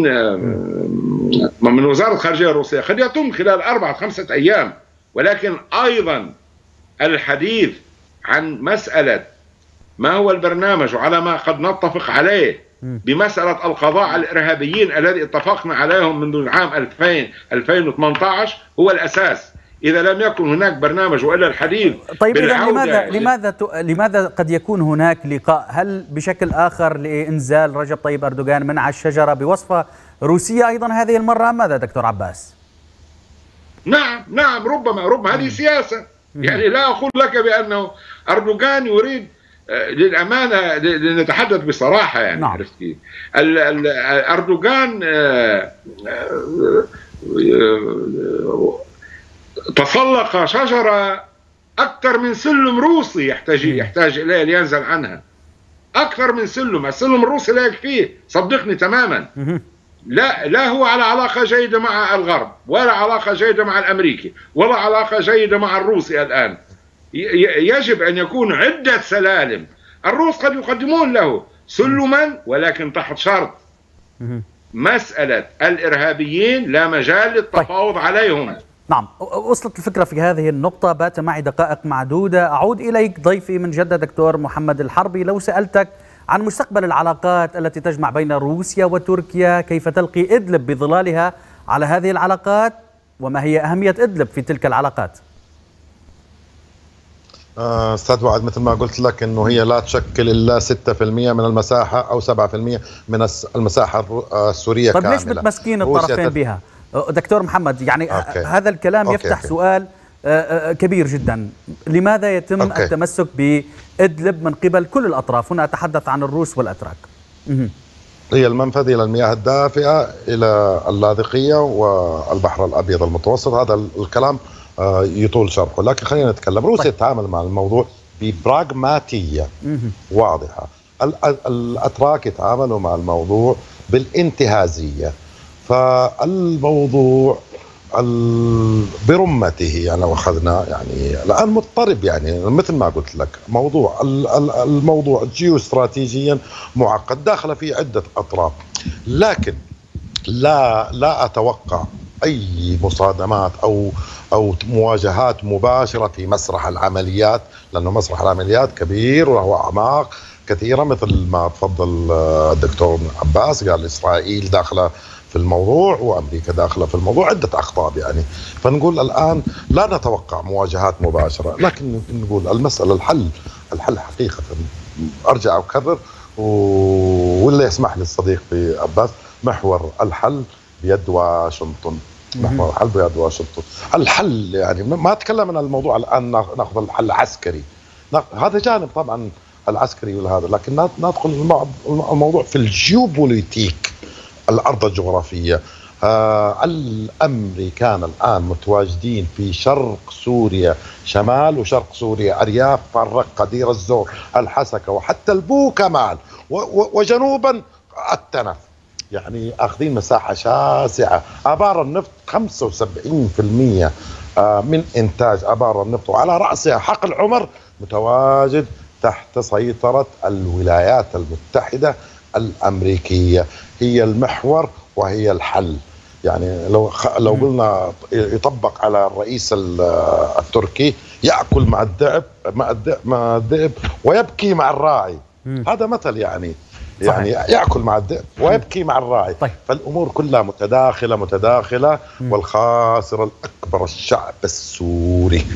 من وزارة الخارجية الروسية، قد يتم خلال أربعة خمسة أيام. ولكن أيضا الحديث عن مسألة ما هو البرنامج وعلى ما قد نتفق عليه بمسألة القضاء على الإرهابيين الذي اتفقنا عليهم منذ عام ألفين ألفين وثمانية عشر هو الأساس. إذا لم يكن هناك برنامج وإلا الحديث. طيب إذا لماذا لماذا لماذا قد يكون هناك لقاء؟ هل بشكل آخر لإنزال رجب طيب أردوغان من على الشجرة بوصفة روسية أيضا هذه المرة؟ ماذا دكتور عباس؟ نعم نعم ربما ربما هذه سياسة. يعني لا أقول لك بأنه أردوغان يريد للامانه لنتحدث بصراحه يعني نعم. عرفت كيف؟ اردوغان تسلق شجره اكثر من سلم روسي يحتاج يحتاج اليه لينزل عنها. اكثر من سلم، السلم الروسي لا يكفيه، صدقني تماما. لا لا هو على علاقه جيده مع الغرب، ولا علاقه جيده مع الامريكي، ولا علاقه جيده مع الروسي الان. يجب ان يكون عده سلالم. الروس قد يقدمون له سلما ولكن تحت شرط. مساله الارهابيين لا مجال للتفاوض عليهم. نعم، وصلت الفكرة في هذه النقطة. بات معي دقائق معدودة. أعود إليك ضيفي من جدة دكتور محمد الحربي. لو سألتك عن مستقبل العلاقات التي تجمع بين روسيا وتركيا، كيف تلقي إدلب بظلالها على هذه العلاقات، وما هي أهمية إدلب في تلك العلاقات؟ أستاذ وعد، مثل ما قلت لك أنه هي لا تشكل إلا ستة بالمئة من المساحة أو سبعة بالمئة من المساحة السورية طيب كاملة. ليش متمسكين الطرفين بها؟ دكتور محمد، يعني أوكي. هذا الكلام أوكي. يفتح أوكي. سؤال كبير جدا. لماذا يتم أوكي. التمسك بإدلب من قبل كل الأطراف؟ هنا أتحدث عن الروس والأتراك. هي المنفذ إلى المياه الدافئة، إلى اللاذقية والبحر الأبيض المتوسط. هذا الكلام يطول شرحه، لكن خلينا نتكلم. روسيا طيب. تتعامل مع الموضوع ببراغماتية واضحة. الأتراك يتعاملوا مع الموضوع بالانتهازية. فالموضوع برمته يعني لو اخذنا يعني الان مضطرب، يعني مثل ما قلت لك موضوع الموضوع جيوستراتيجيا معقد، داخله فيه عده اطراف. لكن لا لا اتوقع اي مصادمات او او مواجهات مباشره في مسرح العمليات، لانه مسرح العمليات كبير وله اعماق كثيره، مثل ما تفضل الدكتور عباس قال اسرائيل داخله في الموضوع وامريكا داخله في الموضوع، عده اقطاب يعني. فنقول الان لا نتوقع مواجهات مباشره، لكن نقول المساله الحل الحل حقيقه، ارجع واكرر واللي يسمح لي الصديق في عباس، محور الحل بيد واشنطن. محور الحل بيد واشنطن. الحل يعني ما اتكلم عن الموضوع الان ناخذ الحل عسكري، هذا جانب طبعا العسكري وهذا، لكن ندخل الموضوع في الجيوبوليتيك، الأرض الجغرافية. آه الأمريكان الآن متواجدين في شرق سوريا، شمال وشرق سوريا، أرياف فرقة، دير الزور، الحسكة، وحتى البو كمال، وجنوبا التنف. يعني أخذين مساحة شاسعة. آبار النفط خمسة وسبعين بالمئة آه من إنتاج آبار النفط، وعلى رأسها حقل عمر متواجد تحت سيطرة الولايات المتحدة الأمريكية. هي المحور وهي الحل. يعني لو لو قلنا يطبق على الرئيس التركي، يأكل مع الذئب مع الذئب مع الذئب ويبكي مع الراعي. هذا مثل يعني يعني صحيح. يأكل مع الذئب ويبكي مع الراعي. طيب. فالأمور كلها متداخلة متداخلة والخاسر الأكبر الشعب السوري.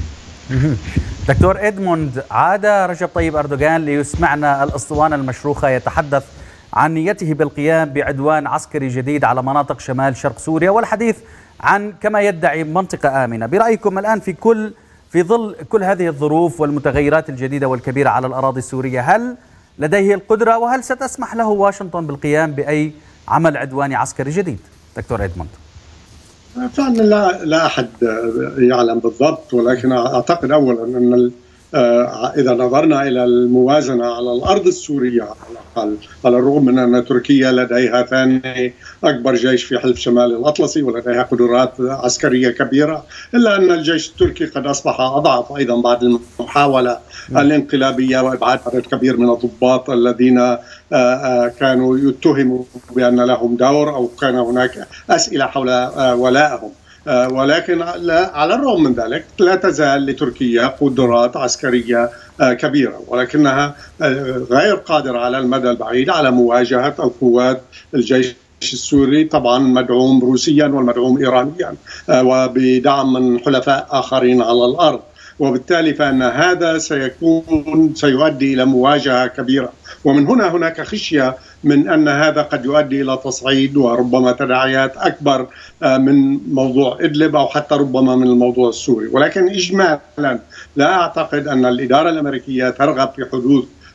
دكتور إدموند، عاد رجب طيب أردوغان ليسمعنا الأسطوانة المشروخة يتحدث عن نيته بالقيام بعدوان عسكري جديد على مناطق شمال شرق سوريا، والحديث عن كما يدعي منطقة آمنة. برأيكم الآن في كل في ظل كل هذه الظروف والمتغيرات الجديدة والكبيرة على الأراضي السورية، هل لديه القدرة وهل ستسمح له واشنطن بالقيام بأي عمل عدواني عسكري جديد؟ دكتور إدموند. فعلا لا لا أحد يعلم بالضبط، ولكن أعتقد أولا أن إذا نظرنا إلى الموازنة على الأرض السورية على الأقل، على الرغم من أن تركيا لديها ثاني أكبر جيش في حلف شمال الأطلسي ولديها قدرات عسكرية كبيرة، إلا أن الجيش التركي قد أصبح أضعف أيضا بعد المحاولة الانقلابية وإبعاد عدد كبير من الضباط الذين كانوا يتهموا بأن لهم دور أو كان هناك أسئلة حول ولائهم. ولكن على الرغم من ذلك لا تزال لتركيا قدرات عسكرية كبيرة، ولكنها غير قادرة على المدى البعيد على مواجهة القوات الجيش السوري، طبعا مدعوم روسيا والمدعوم إيرانيا وبدعم من حلفاء آخرين على الأرض. وبالتالي فإن هذا سيكون سيؤدي إلى مواجهة كبيرة، ومن هنا هناك خشية من أن هذا قد يؤدي إلى تصعيد وربما تداعيات أكبر من موضوع إدلب أو حتى ربما من الموضوع السوري. ولكن إجمالا لا أعتقد أن الإدارة الأمريكية ترغب في حدوث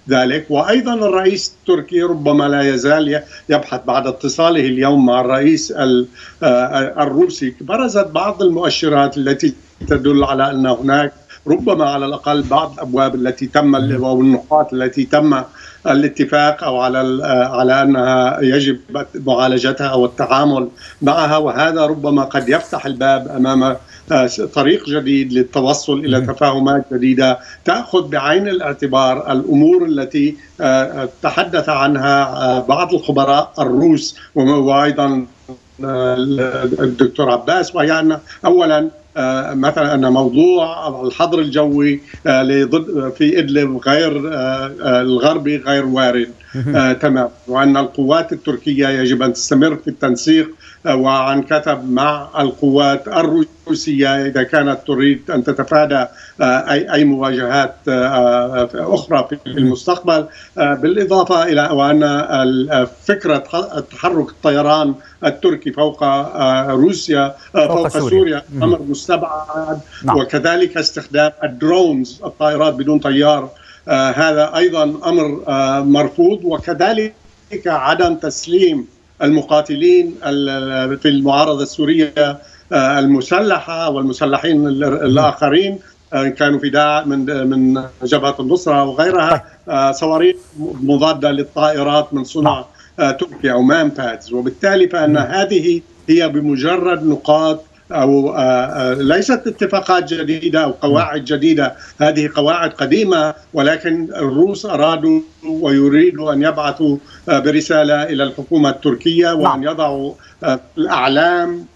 ذلك. وأيضا الرئيس التركي ربما لا يزال يبحث بعد اتصاله اليوم مع الرئيس الروسي. برزت بعض المؤشرات التي تدل على أن هناك ربما على الأقل بعض الأبواب التي تم أو النقاط التي تم الاتفاق أو على على أنها يجب معالجتها أو التعامل معها، وهذا ربما قد يفتح الباب أمام طريق جديد للتوصل إلى تفاهمات جديدة تأخذ بعين الاعتبار الأمور التي تحدث عنها بعض الخبراء الروس وأيضا الدكتور عباس، وهي أن أولا مثلا أن موضوع الحظر الجوي في إدلب غير الغربي غير وارد تمام، وأن القوات التركية يجب أن تستمر في التنسيق وعن كتب مع القوات الروسية إذا كانت تريد أن تتفادى أي أي مواجهات أخرى في المستقبل، بالإضافة إلى وأن فكرة تحرك الطيران التركي فوق روسيا فوق, فوق سوريا, سوريا أمر مستبعد. نعم. وكذلك استخدام الدرونز الطائرات بدون طيار آه هذا أيضا أمر آه مرفوض، وكذلك عدم تسليم المقاتلين في المعارضة السورية آه المسلحة والمسلحين الآخرين آه كانوا في داع من من جبهة النصرة وغيرها آه صواريخ مضادة للطائرات من صنع آه تركيا أو مامبادز، وبالتالي فإن هذه هي بمجرد نقاط أو ليست اتفاقات جديدة أو قواعد جديدة، هذه قواعد قديمة، ولكن الروس أرادوا ويريدوا أن يبعثوا برسالة إلى الحكومة التركية وأن يضعوا الأعلام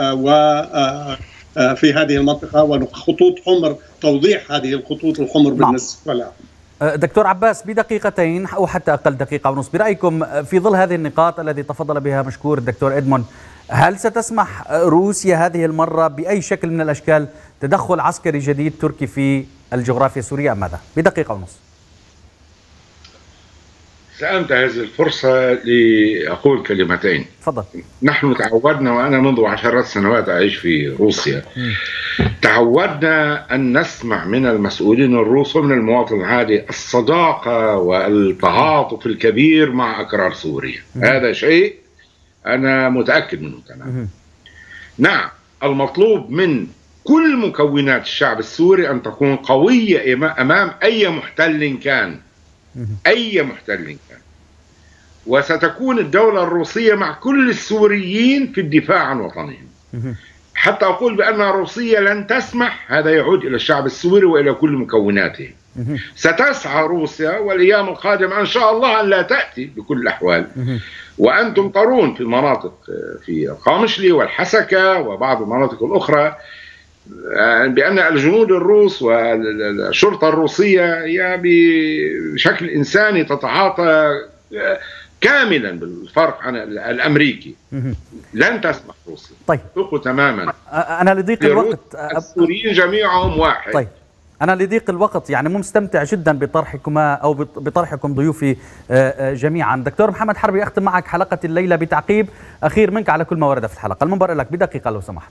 وفي هذه المنطقة وخطوط حمر، توضيح هذه الخطوط الحمر بالنسبة لها. دكتور عباس بدقيقتين أو حتى أقل دقيقة ونصف، برأيكم في ظل هذه النقاط التي تفضل بها مشكور الدكتور إدموند، هل ستسمح روسيا هذه المرة بأي شكل من الأشكال تدخل عسكري جديد تركي في الجغرافيا السورية أم ماذا؟ بدقيقة ونصف. سأنتهز الفرصة لأقول كلمتين. تفضل. نحن تعودنا، وأنا منذ عشرات سنوات أعيش في روسيا، م. تعودنا أن نسمع من المسؤولين الروس ومن المواطن العادي الصداقة والتعاطف الكبير مع أكراد سوريا. م. هذا شيء أنا متأكد منه تماما. نعم، المطلوب من كل مكونات الشعب السوري أن تكون قوية أمام أي محتل كان، أي محتل كان، وستكون الدولة الروسية مع كل السوريين في الدفاع عن وطنهم. حتى أقول بأن روسيا لن تسمح، هذا يعود إلى الشعب السوري وإلى كل مكوناته. ستسعى روسيا والأيام القادمة إن شاء الله أن لا تأتي بكل الأحوال، وأنتم ترون في المناطق في قامشلي والحسكة وبعض المناطق الأخرى بأن الجنود الروس والشرطة الروسية هي بشكل إنساني تتعاطى كاملا بالفرق عن الأمريكي. لن تسمح روسيا. طيب. تقوا تماما. أنا لضيق الوقت السوريين جميعهم واحد. طيب. أنا لضيق الوقت يعني مستمتع جدا بطرحكما أو بطرحكم ضيوفي جميعا. دكتور محمد حربي، أختم معك حلقة الليلة بتعقيب أخير منك على كل ما ورد في الحلقة. المنبر لك بدقيقة لو سمحت.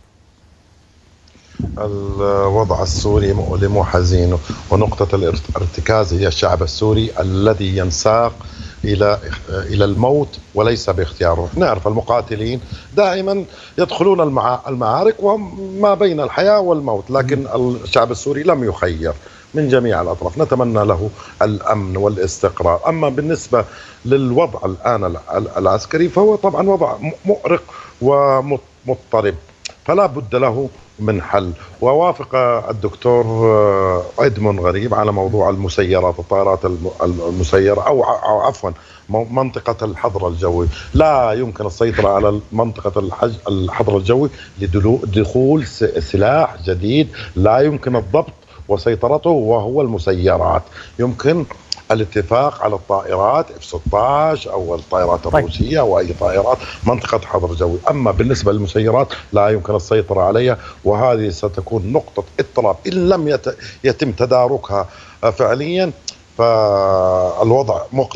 الوضع السوري مؤلم وحزين، ونقطة الارتكاز هي الشعب السوري الذي ينساق إلى إلى الموت وليس باختياره. نعرف المقاتلين دائما يدخلون المعارك وما بين الحياة والموت، لكن الشعب السوري لم يخير من جميع الأطراف. نتمنى له الأمن والاستقرار. أما بالنسبة للوضع الآن العسكري فهو طبعا وضع مؤرق ومضطرب، فلا بد له من حل. ووافق الدكتور إدموند غريب على موضوع المسيرات، الطائرات المسيرة أو عفوا منطقة الحظر الجوي. لا يمكن السيطرة على منطقة الحظر الجوي لدخول سلاح جديد لا يمكن الضبط وسيطرته، وهو المسيرات. يمكن الاتفاق على الطائرات إف ستة عشر أو الطائرات الروسية أو أي طائرات منطقة حظر جوي. أما بالنسبة للمسيرات لا يمكن السيطرة عليها، وهذه ستكون نقطة اضطراب إن لم يتم تداركها فعليا. فالوضع مقلق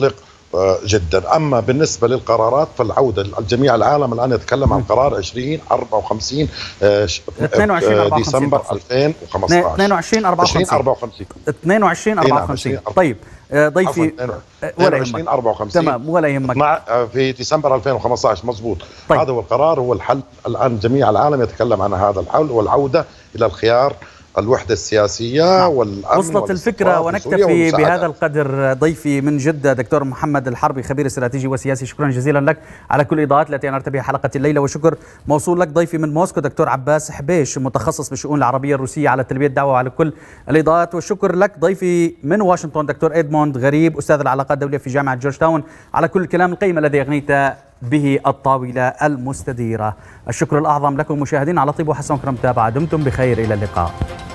جدا. أما بالنسبة للقرارات فالعودة الجميع العالم الآن يتكلم عن قرار عشرين أربعة وخمسين ديسمبر ألفين وخمسطعش اثنين وعشرين أربعة وخمسين اثنين وعشرين أربعة وخمسين. طيب ضيفي ولا يهمك أربعة وخمسين تمام ولا يهمك في ديسمبر ألفين وخمسطعش مضبوط. طيب. هذا هو القرار، هو الحل الآن جميع العالم يتكلم عن هذا الحل والعودة إلى الخيار الوحدة السياسية والأمن. وصلت الفكرة ونكتفي بهذا القدر. ضيفي من جدة دكتور محمد الحربي خبير استراتيجي وسياسي، شكرا جزيلا لك على كل الإضاءات التي أنرت بها حلقة الليلة، وشكر موصول لك ضيفي من موسكو دكتور عباس حبيش متخصص بالشؤون العربية الروسية على تلبية الدعوة وعلى كل الإضاءات، والشكر لك ضيفي من واشنطن دكتور إدموند غريب أستاذ العلاقات الدولية في جامعة جورج تاون على كل الكلام القيم الذي أغنيت به الطاولة المستديرة. الشكر الأعظم لكم مشاهدين على طيب وحسن وكرم متابعة، دمتم بخير، إلى اللقاء.